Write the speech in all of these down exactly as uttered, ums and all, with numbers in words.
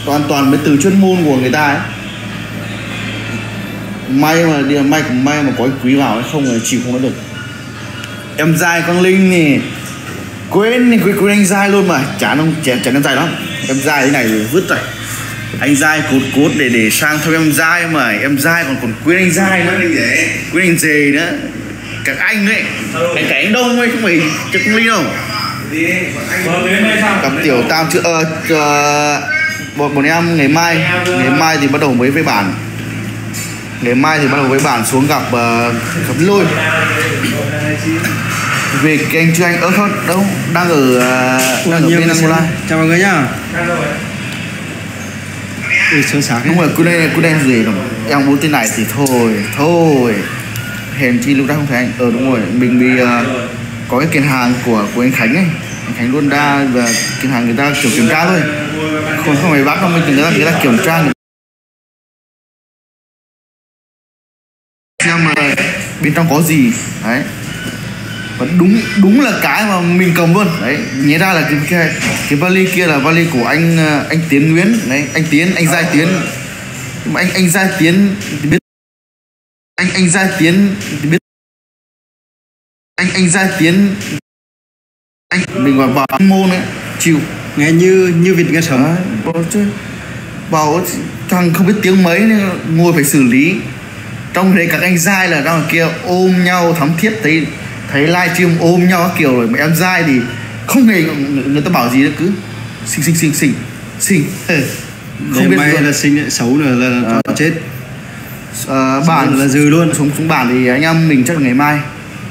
toàn toàn mấy từ chuyên môn của người ta ấy. May mà đi may cũng may mà có anh Quý vào ấy, không là chịu không nó được. Em dai con Linh thì quên thì quên, quên anh dai luôn mà chán không chán chán em dai lắm. Em dai thế này vứt rồi. Anh dai cốt cốt để để sang theo em dai mà em dai còn còn quên anh dai nữa, quên anh dề nữa. Các anh ấy, cái cái anh Đông ấy không phải cái con Linh đâu. Cặp tiểu tam chưa ờ uh, bọn bọn em ngày mai ngày mai thì bắt đầu mới với bản. Ngày mai thì bắt đầu với bản xuống gặp uh, gặp Lôi. Về cái anh chưa anh ớt thôi đâu đang ở uh, đang ở bên Angola. Chào mọi người nhá. Ui sớm sáng. Đúng rồi, cô đây cô đây gì rồi. Em muốn tên này thì thôi thôi. Hèn chi lúc đó không thấy anh. Ờ đúng rồi, mình bị uh, có cái kiện hàng của của anh Khánh ấy. Anh Khánh luôn đa và kiện hàng người ta kiểu kiểm tra thôi. Không không phải bắt đâu, mình người ta người ta kiểm tra xem mà bên trong có gì đấy. Và đúng đúng là cái mà mình cầm luôn đấy, nhớ ra là cái cái, cái vali kia là vali của anh anh Tiến Nguyễn đấy, anh Tiến anh Giai Tiến. Mà anh anh Giai Tiến thì biết anh anh Giai Tiến thì biết anh anh Giai Tiến anh mình vào vào môn ấy chịu nghe như như vịt nghe sớm bảo chứ bảo thằng không biết tiếng mấy nên ngồi phải xử lý. Trong đấy các anh Giai là đang ở kia ôm nhau thắm thiết, thấy thấy livestream ôm nhau kiểu rồi mà em Giai thì không hề người ta bảo gì nữa, cứ xinh xinh xinh xinh xinh không biết may là xinh xấu nữa là, là à, chết à, bản là dư luôn. Xuống xuống bản thì anh em mình chắc là ngày mai.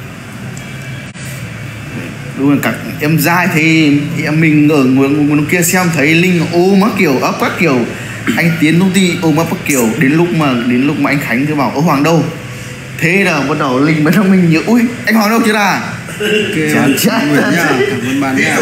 Đúng là các em Giai thì em mình ở ngoài kia xem thấy Linh ôm á kiểu ấp các kiểu, anh Tiến công ty ôm ấp các kiểu, đến lúc mà đến lúc mà anh Khánh thì bảo ơ Hoàng đâu, thế là bắt đầu Linh mới thông minh nhớ ui anh Hoàng đâu chưa à. Okay, cảm ơn bạn nha.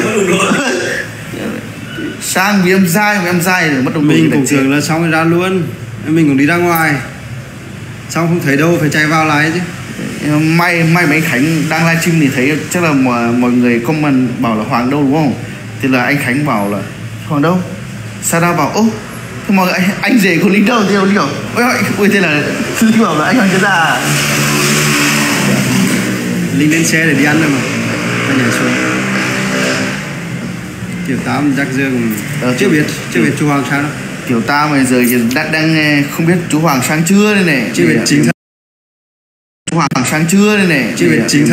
Sang với em Giai mà em Giai rồi bắt đầu mình cũng tưởng là xong rồi ra luôn, mình cũng đi ra ngoài xong không thấy đâu phải chạy vào lại chứ. May may mấy anh Khánh đang livestream thì thấy chắc là mọi, mọi người comment bảo là Hoàng đâu đúng không, thì là anh Khánh bảo là Hoàng đâu, Sada bảo ô thế mọi người anh, anh rể của Linh đâu thì Linh bảo ôi ôi thế là Linh bảo là anh Hoàng chưa ra. Linh lên xe để đi ăn rồi mà anh nhảy xuống. Tiểu Tám chắc dương ờ, chưa biết chưa biết chú Hoàng sang đâu. Tiểu Tam bây giờ đang đang không biết chú Hoàng sang chưa đây này, chưa biết chính thức chú Hoàng sang chưa đây này, chưa biết chính thức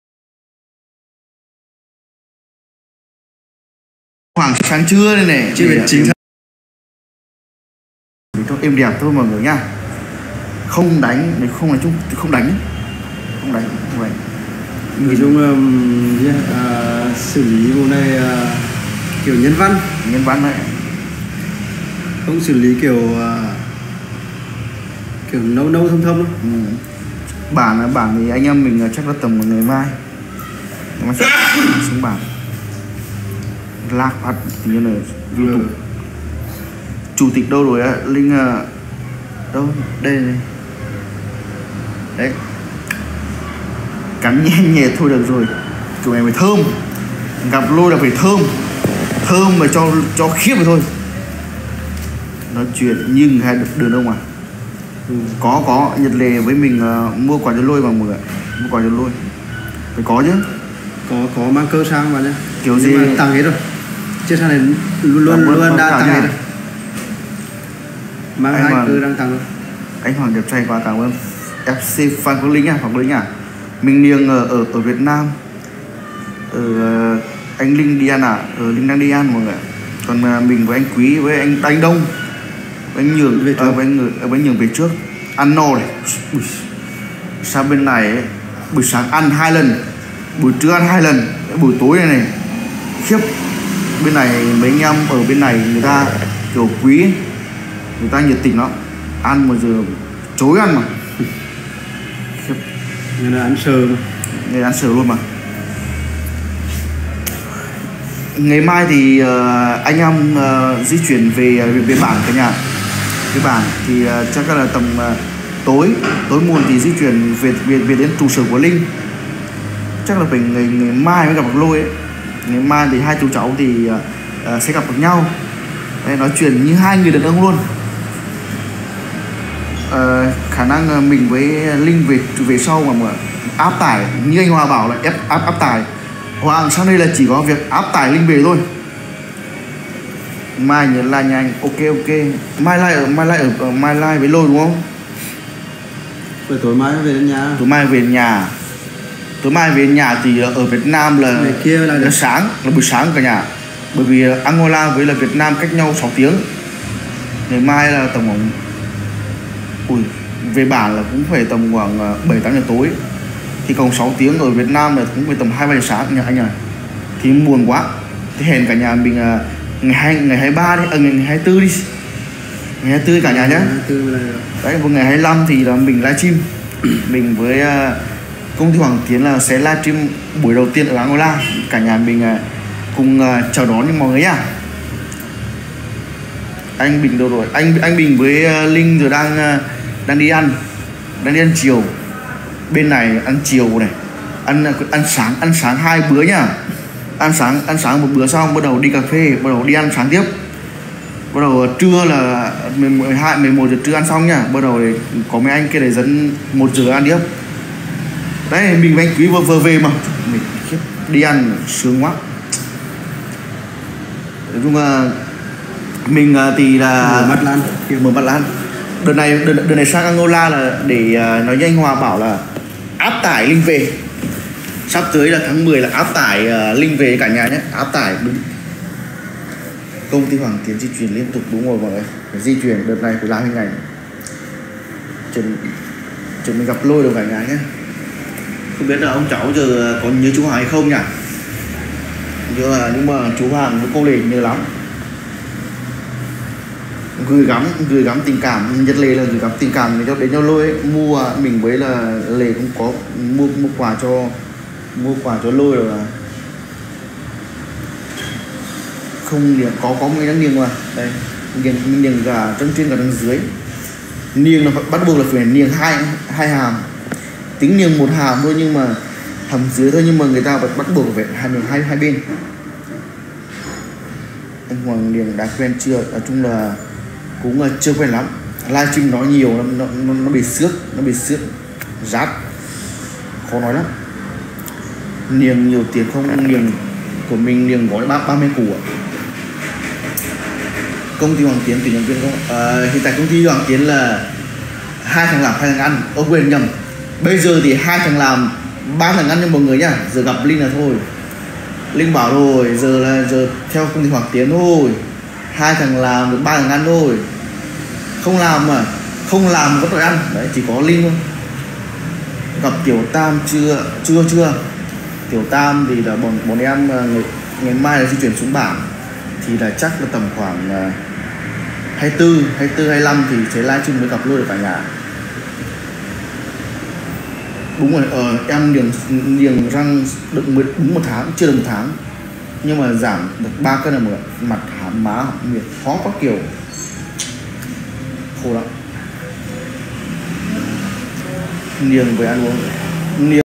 Hoàng sang chưa đây này, chưa biết chính thức. Thôi êm đẹp thôi mọi người nha, không đánh không nói chung không đánh không đánh không đánh. Nói chung um, yeah, uh, xử lý vụ này uh, kiểu nhân văn nhân văn đấy, không xử lý kiểu uh, kiểu nâu nâu thâm thâm đâu. Ừ. Bản là bản thì anh em mình chắc là tầm một ngày mai nó sẽ xuống bản lạc phát như là YouTube. Ừ. Chủ tịch đâu rồi á Linh à, đâu đây này đấy, cắn nhẹ nhẹ thôi được rồi, kiểu này phải thơm, gặp Lôi là phải thơm thơm mà cho cho khiếp rồi thôi. Nói chuyện nhưng hay được đường đâu mà. Ừ. có có Nhật Lệ với mình uh, mua quả cho Lôi bằng mọi người, mua quả cho Lôi phải có chứ, có có mang cơ sang mà nhá, kiểu gì tăng hết rồi chưa sang này luôn luôn luôn đã tăng hết rồi, mang anh hai Hoàng, cơ đang tăng rồi. Anh Hoàng đẹp trai quá, cảm ơn ép xê fan của Linh à, Hoàng Linh à, mình Niềng ở ở ở Việt Nam, ở uh, anh Linh đi ăn à, ở Linh đang đi ăn mọi người, còn uh, mình với anh Quý với anh Anh Đông với anh Nhường về à, với anh người với anh Nhường về trước ăn no này. Ui, sang bên này ấy, buổi sáng ăn hai lần, buổi trưa ăn hai lần, buổi tối này này khiếp. Bên này mấy anh em ở bên này người ta kiểu quý ấy, người ta nhiệt tình lắm, ăn mà giờ chối ăn mà khiếp. Người là ăn sờ mà. Người ăn sờ luôn mà. Ngày mai thì uh, anh em uh, di chuyển về về bản cả nhà. Cái bản thì uh, chắc là tầm uh, tối tối muộn thì di chuyển về về về đến trụ sở của Linh. Chắc là phải ngày ngày mai mới gặp được Lôi ấy. Ngày mai thì hai chú cháu thì uh, uh, sẽ gặp được nhau. Đấy, nói chuyện như hai người đàn ông luôn. Ờ, khả năng mình với Linh về về sau mà, mà áp tải như anh Hòa bảo là ép áp áp tải. Hoàng sang đây là chỉ có việc áp tải Linh về thôi. Mai nhớ là nhà anh. Ok ok. Mai lại ở mai lại ở, ở mai lại với Lôi đúng không? Rồi tối mai về đến nhà. Tối mai về nhà. Tối mai về nhà thì ở Việt Nam là ngày kia là, là sáng, là buổi sáng cả nhà. Bởi vì Angola với là Việt Nam cách nhau sáu tiếng. Ngày mai là tầm khoảng ui, về bản là cũng phải tầm khoảng bảy tám giờ tối. Thì còn sáu tiếng ở Việt Nam là cũng phải tầm hai ba giờ sáng nhà anh à. Thì buồn quá. Thì hẹn cả nhà mình ngày hai ngày hai mươi ba đi, à, ngày hai mươi tư đi. Ngày hai mươi tư cả nhà nhé. Đấy, vào ngày hai mươi lăm thì là mình livestream. Mình với uh, công ty Hoàng Tiến là sẽ livestream buổi đầu tiên ở Angola. Cả nhà mình uh, cùng uh, chào đón những mọi người nhá. Anh Bình đâu rồi? Anh anh Bình với uh, Linh rồi đang uh, đang đi ăn, đang đi ăn chiều. Bên này ăn chiều này, ăn ăn sáng ăn sáng hai bữa nhá. Ăn sáng ăn sáng một bữa xong bắt đầu đi cà phê, bắt đầu đi ăn sáng tiếp. Bắt đầu trưa là mười hai mười một giờ trưa ăn xong nhá, bắt đầu có mấy anh kia để dẫn một giờ ăn tiếp. Đấy, mình với anh Quý vừa vừa về mà mình đi ăn sướng quá. Nói chung là mình thì là mở mắt lan, mở mắt lan. Đợt này đợt, đợt này sang Angola là để uh, nói với anh Hòa bảo là áp tải Linh về. Sắp tới là tháng mười là áp tải uh, Linh về cả nhà nhé. Áp tải đúng. Công ty Hoàng Tiến di chuyển liên tục đúng rồi mọi người. Phải di chuyển đợt này phải làm hình ảnh. Chuẩn chuẩn mình gặp Lôi được cả nhà nhé. Không biết là ông cháu giờ có nhớ chú Hoàng hay không nhỉ? Nhưng mà, nhưng mà chú Hoàng với cô Lê nhớ lắm. Gửi gắm gửi gắm tình cảm, nhất Lê là gửi gắm tình cảm để cho đến cho Lôi ấy. Mua mình với là Lê cũng có mua mua quà cho mua quà cho Lôi rồi là không niềng có có mấy đáng niềng mà đây niềng niềng gà trên trên cả đằng dưới. Niềng là bắt buộc là phải niềng hai hai hàm, tính niềng một hàm thôi nhưng mà hàm dưới thôi, nhưng mà người ta vẫn bắt buộc phải hai niềng hai hai bên. Anh Hoàng niềng đã quen chưa? Nói chung là cũng là chưa quen lắm. Livestream nói nhiều nó nó, nó, nó bị xước nó bị xước rát, khó nói lắm. Niềng nhiều tiền không? Niềng của mình niềng gói ba mươi củ ạ. Công ty Hoàng Tiến tuyển nhân viên không? À, hiện tại công ty Hoàng Tiến là hai thằng làm hai thằng ăn. Ô quên nhầm. Bây giờ thì hai thằng làm ba thằng ăn cho mọi người nhá. Giờ gặp Linh là thôi. Linh bảo rồi, giờ là giờ theo công ty Hoàng Tiến thôi. Hai thằng làm được ba thằng ăn thôi. Không làm mà không làm có tội ăn. Đấy, chỉ có Linh thôi. Gặp Tiểu Tam chưa? Chưa chưa. Tiểu Tam thì là bọn bọn em ngày, ngày mai là di chuyển xuống bản thì là chắc là tầm khoảng uh, hai mươi tư, hai mươi tư, hai mươi lăm thì sẽ livestream mới gặp Lôi được cả nhà. Đúng rồi, ờ, em niềng niềng răng được mới đúng một tháng, chưa được một tháng nhưng mà giảm được ba cân là một mặt hàm má miệt khó quá kiểu khổ lắm. Niềng về ăn uống niềng